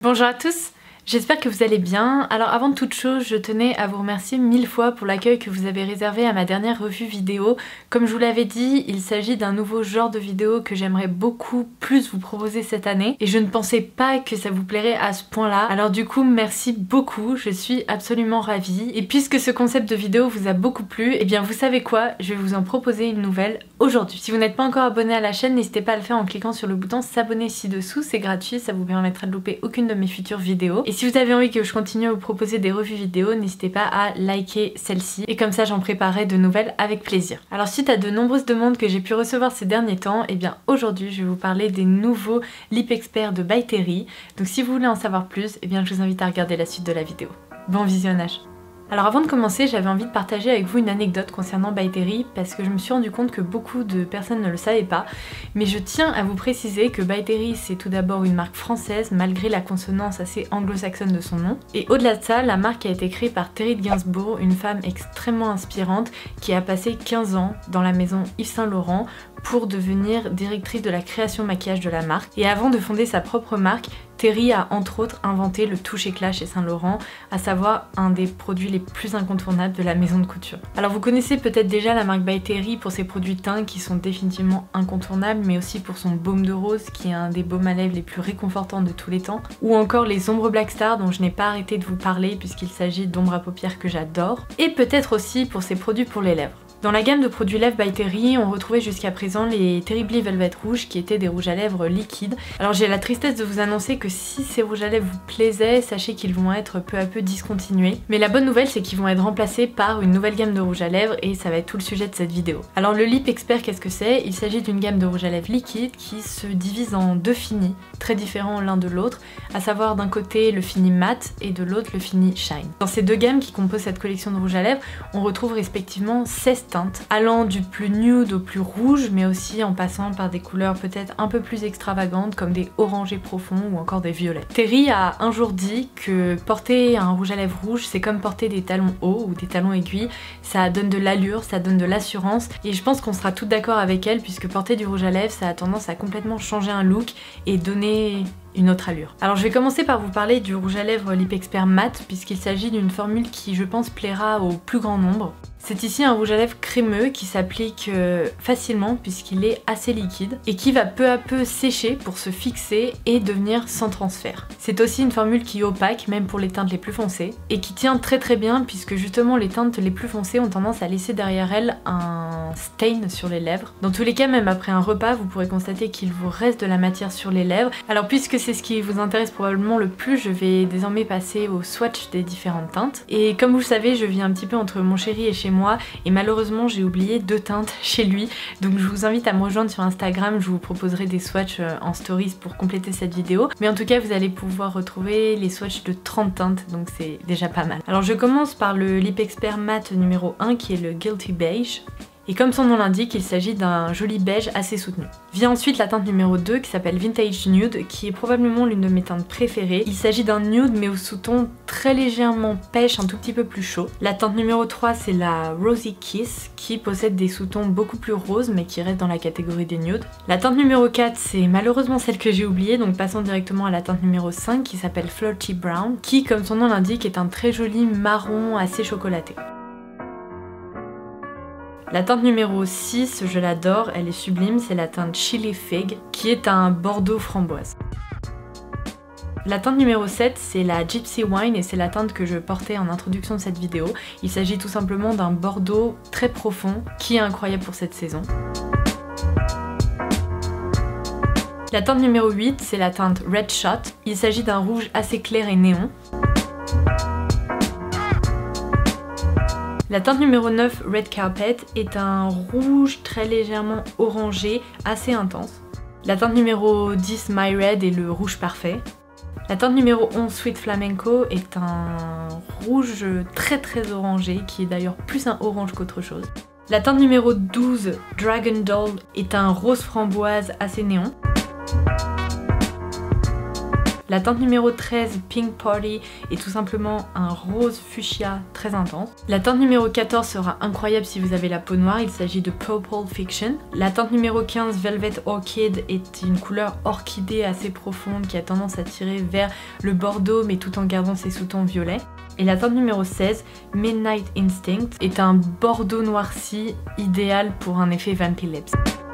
Bonjour à tous, j'espère que vous allez bien. Alors avant toute chose, je tenais à vous remercier 1000 fois pour l'accueil que vous avez réservé à ma dernière revue vidéo. Comme je vous l'avais dit, il s'agit d'un nouveau genre de vidéo que j'aimerais beaucoup plus vous proposer cette année et je ne pensais pas que ça vous plairait à ce point là. Alors du coup, merci beaucoup, je suis absolument ravie. Et puisque ce concept de vidéo vous a beaucoup plu, et bien vous savez quoi, je vais vous en proposer une nouvelle aujourd'hui. Si vous n'êtes pas encore abonné à la chaîne, n'hésitez pas à le faire en cliquant sur le bouton s'abonner ci-dessous, c'est gratuit, ça vous permettra de louper aucune de mes futures vidéos. Et si vous avez envie que je continue à vous proposer des revues vidéo, n'hésitez pas à liker celle-ci et comme ça j'en préparerai de nouvelles avec plaisir. Alors suite à de nombreuses demandes que j'ai pu recevoir ces derniers temps, et bien aujourd'hui je vais vous parler des nouveaux Lip Experts de By Terry. Donc si vous voulez en savoir plus, et bien je vous invite à regarder la suite de la vidéo. Bon visionnage. Alors avant de commencer, j'avais envie de partager avec vous une anecdote concernant By Terry parce que je me suis rendu compte que beaucoup de personnes ne le savaient pas, mais je tiens à vous préciser que By Terry c'est tout d'abord une marque française malgré la consonance assez anglo-saxonne de son nom, et au-delà de ça, la marque a été créée par Terry Gainsbourg, une femme extrêmement inspirante qui a passé 15 ans dans la maison Yves Saint Laurent pour devenir directrice de la création maquillage de la marque. Et avant de fonder sa propre marque, Terry a entre autres inventé le touche éclat chez Saint Laurent, à savoir un des produits les plus incontournables de la maison de couture. Alors vous connaissez peut-être déjà la marque By Terry pour ses produits teints qui sont définitivement incontournables, mais aussi pour son baume de rose qui est un des baumes à lèvres les plus réconfortants de tous les temps, ou encore les ombres Black Star dont je n'ai pas arrêté de vous parler puisqu'il s'agit d'ombres à paupières que j'adore, et peut-être aussi pour ses produits pour les lèvres. Dans la gamme de produits lèvres By Terry, on retrouvait jusqu'à présent les Terribly Velvet Rouge qui étaient des rouges à lèvres liquides. Alors j'ai la tristesse de vous annoncer que si ces rouges à lèvres vous plaisaient, sachez qu'ils vont être peu à peu discontinués. Mais la bonne nouvelle c'est qu'ils vont être remplacés par une nouvelle gamme de rouges à lèvres et ça va être tout le sujet de cette vidéo. Alors le Lip Expert, qu'est-ce que c'est? Il s'agit d'une gamme de rouges à lèvres liquides qui se divise en deux finis, très différents l'un de l'autre, à savoir d'un côté le fini mat et de l'autre le fini shine. Dans ces deux gammes qui composent cette collection de rouges à lèvres, on retrouve respectivement 16 teintes, allant du plus nude au plus rouge, mais aussi en passant par des couleurs peut-être un peu plus extravagantes comme des orangés profonds ou encore des violets. Terry a un jour dit que porter un rouge à lèvres rouge c'est comme porter des talons hauts ou des talons aiguilles, ça donne de l'allure, ça donne de l'assurance, et je pense qu'on sera toutes d'accord avec elle puisque porter du rouge à lèvres ça a tendance à complètement changer un look et donner une autre allure. Alors je vais commencer par vous parler du rouge à lèvres Lip Expert Matte puisqu'il s'agit d'une formule qui je pense plaira au plus grand nombre. C'est ici un rouge à lèvres crémeux qui s'applique facilement puisqu'il est assez liquide et qui va peu à peu sécher pour se fixer et devenir sans transfert. C'est aussi une formule qui est opaque même pour les teintes les plus foncées et qui tient très très bien puisque justement les teintes les plus foncées ont tendance à laisser derrière elles un stain sur les lèvres. Dans tous les cas, même après un repas, vous pourrez constater qu'il vous reste de la matière sur les lèvres. Alors puisque c'est ce qui vous intéresse probablement le plus, je vais désormais passer au swatch des différentes teintes. Et comme vous le savez, je vis un petit peu entre mon chéri et chez moi et malheureusement j'ai oublié 2 teintes chez lui, donc je vous invite à me rejoindre sur Instagram, je vous proposerai des swatchs en stories pour compléter cette vidéo, mais en tout cas vous allez pouvoir retrouver les swatchs de 30 teintes, donc c'est déjà pas mal. Alors je commence par le Lip Expert Matte numéro 1 qui est le Guilty Beige. Et comme son nom l'indique, il s'agit d'un joli beige assez soutenu. Vient ensuite la teinte numéro 2 qui s'appelle Vintage Nude, qui est probablement l'une de mes teintes préférées. Il s'agit d'un nude mais au sous-ton très légèrement pêche, un tout petit peu plus chaud. La teinte numéro 3 c'est la Rosy Kiss, qui possède des sous-tons beaucoup plus roses mais qui reste dans la catégorie des nudes. La teinte numéro 4 c'est malheureusement celle que j'ai oubliée, donc passons directement à la teinte numéro 5 qui s'appelle Flirty Brown, qui comme son nom l'indique est un très joli marron assez chocolaté. La teinte numéro 6, je l'adore, elle est sublime, c'est la teinte Chili Fig, qui est un bordeaux framboise. La teinte numéro 7, c'est la Gypsy Wine et c'est la teinte que je portais en introduction de cette vidéo. Il s'agit tout simplement d'un bordeaux très profond, qui est incroyable pour cette saison. La teinte numéro 8, c'est la teinte Red Shot. Il s'agit d'un rouge assez clair et néon. La teinte numéro 9, Red Carpet, est un rouge très légèrement orangé, assez intense. La teinte numéro 10, My Red, est le rouge parfait. La teinte numéro 11, Sweet Flamenco, est un rouge très très orangé, qui est d'ailleurs plus un orange qu'autre chose. La teinte numéro 12, Dragon Doll, est un rose framboise assez néon. La teinte numéro 13, Pink Party, est tout simplement un rose fuchsia très intense. La teinte numéro 14 sera incroyable si vous avez la peau noire, il s'agit de Purple Fiction. La teinte numéro 15, Velvet Orchid, est une couleur orchidée assez profonde qui a tendance à tirer vers le bordeaux mais tout en gardant ses sous-tons violets. Et la teinte numéro 16, Midnight Instinct, est un bordeaux noirci idéal pour un effet Vampy Lips.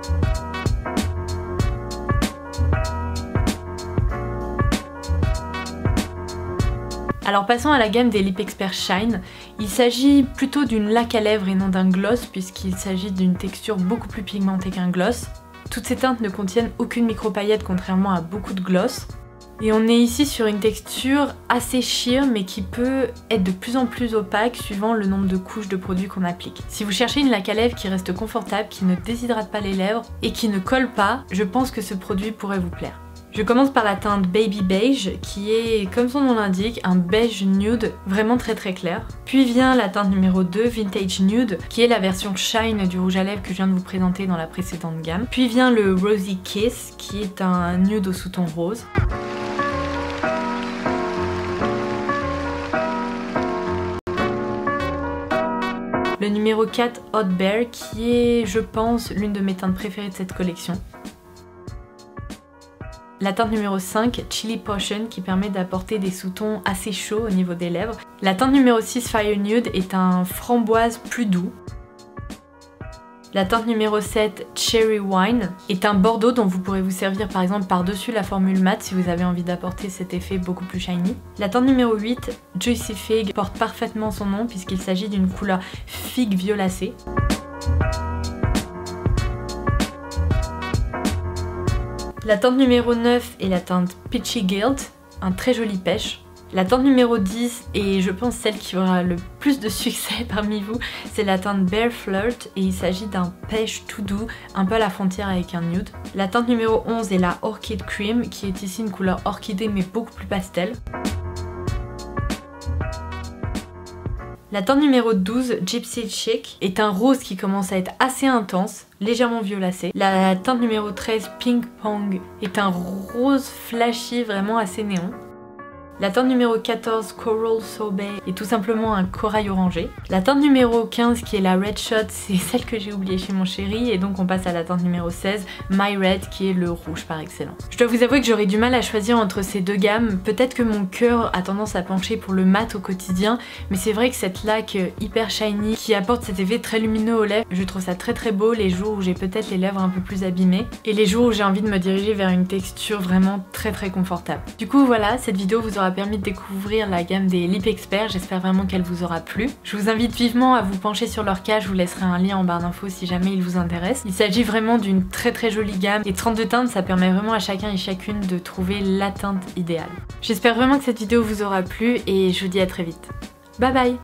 Alors passons à la gamme des Lip Expert Shine. Il s'agit plutôt d'une laque à lèvres et non d'un gloss puisqu'il s'agit d'une texture beaucoup plus pigmentée qu'un gloss. Toutes ces teintes ne contiennent aucune micro-paillette contrairement à beaucoup de gloss. Et on est ici sur une texture assez sheer mais qui peut être de plus en plus opaque suivant le nombre de couches de produits qu'on applique. Si vous cherchez une laque à lèvres qui reste confortable, qui ne déshydrate pas les lèvres et qui ne colle pas, je pense que ce produit pourrait vous plaire. Je commence par la teinte Baby Beige qui est, comme son nom l'indique, un beige nude vraiment très clair. Puis vient la teinte numéro 2, Vintage Nude, qui est la version Shine du rouge à lèvres que je viens de vous présenter dans la précédente gamme. Puis vient le Rosy Kiss qui est un nude au sous-ton rose. Le numéro 4, Hot Bear, qui est, je pense, l'une de mes teintes préférées de cette collection. La teinte numéro 5, Chili Potion, qui permet d'apporter des sous-tons assez chauds au niveau des lèvres. La teinte numéro 6, Fire Nude, est un framboise plus doux. La teinte numéro 7, Cherry Wine, est un bordeaux dont vous pourrez vous servir par exemple par-dessus la formule matte si vous avez envie d'apporter cet effet beaucoup plus shiny. La teinte numéro 8, Juicy Fig, porte parfaitement son nom puisqu'il s'agit d'une couleur figue violacée. La teinte numéro 9 est la teinte Peachy Guilt, un très joli pêche. La teinte numéro 10, et je pense celle qui aura le plus de succès parmi vous, c'est la teinte Bear Flirt et il s'agit d'un pêche tout doux, un peu à la frontière avec un nude. La teinte numéro 11 est la Orchid Cream qui est ici une couleur orchidée mais beaucoup plus pastel. La teinte numéro 12, Gypsy Chic, est un rose qui commence à être assez intense, légèrement violacé. La teinte numéro 13, Pink Pong, est un rose flashy vraiment assez néon. La teinte numéro 14, Coral Sorbet, est tout simplement un corail orangé. La teinte numéro 15, qui est la Red Shot, c'est celle que j'ai oubliée chez mon chéri. Et donc on passe à la teinte numéro 16, My Red, qui est le rouge par excellence. Je dois vous avouer que j'aurais du mal à choisir entre ces deux gammes. Peut-être que mon cœur a tendance à pencher pour le mat au quotidien. Mais c'est vrai que cette laque hyper shiny, qui apporte cet effet très lumineux aux lèvres, je trouve ça très beau les jours où j'ai peut-être les lèvres un peu plus abîmées. Et les jours où j'ai envie de me diriger vers une texture vraiment très confortable. Du coup voilà, cette vidéo vous aura permis de découvrir la gamme des Lip Expert, j'espère vraiment qu'elle vous aura plu. Je vous invite vivement à vous pencher sur leur cas, je vous laisserai un lien en barre d'infos si jamais il vous intéresse. Il s'agit vraiment d'une très jolie gamme et 32 teintes, ça permet vraiment à chacun et chacune de trouver la teinte idéale. J'espère vraiment que cette vidéo vous aura plu et je vous dis à très vite. Bye bye!